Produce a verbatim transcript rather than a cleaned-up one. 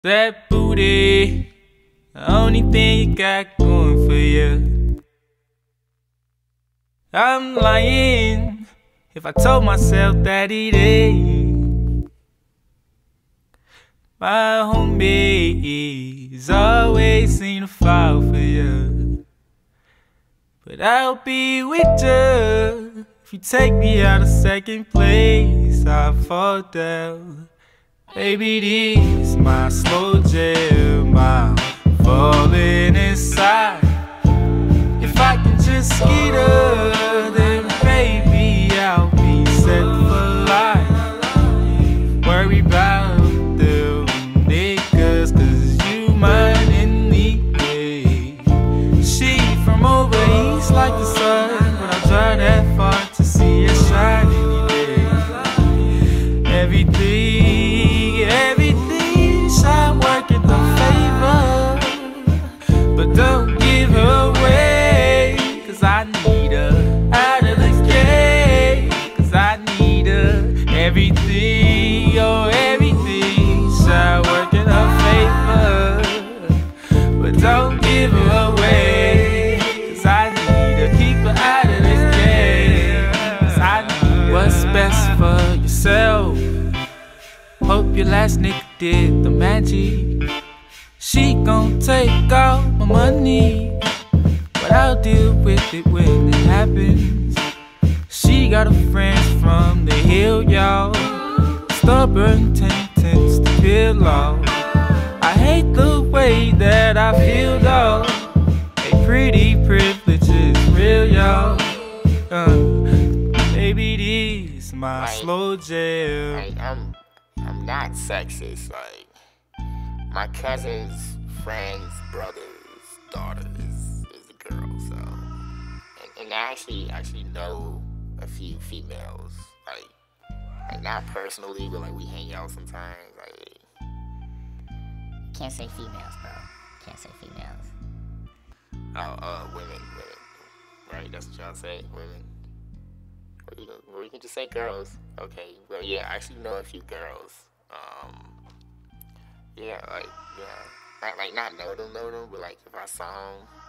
That booty, the only thing you got going for you. I'm lying if I told myself that it ain't. My homies always seem to fall for you, but I'll be with you if you take me out of second place. I fall down. Baby, this my slow jam, I'm falling inside. If I can just get her, then baby, I'll be set for life. Worry about them niggas, cause you mine in the way. She from over east like the sun, but I'll drive that far to see her shine any day. Everything I'm working the favor, but don't give her away, cause I need her out of the gate, cause I need her. Everything, oh everything, I'm working her favor, but don't give her away, cause I need her. Keep her out of this game, cause I need what's best for yourself. Hope your last nigga did the magic. She gon' take all my money, but I'll deal with it when it happens. She got her friends from the hill, y'all. Stubborn tends to peel off. I hate the way that I feel, though. A pretty privilege is real, y'all. uh, Baby, this my like, slow jam. Like, I'm I'm not sexist, like, my cousin's friend's brother's daughter is, is a girl, so, and, and I actually, actually know a few females, like, like, not personally, but, like, we hang out sometimes, like. Can't say females, bro, can't say females. Oh, uh, women, women, right, that's what y'all say, women. Or you, or you can just say girls. Okay, well, yeah, I actually know a few girls. Um, yeah, like, yeah, like, like not know them, know them, but like if I saw them,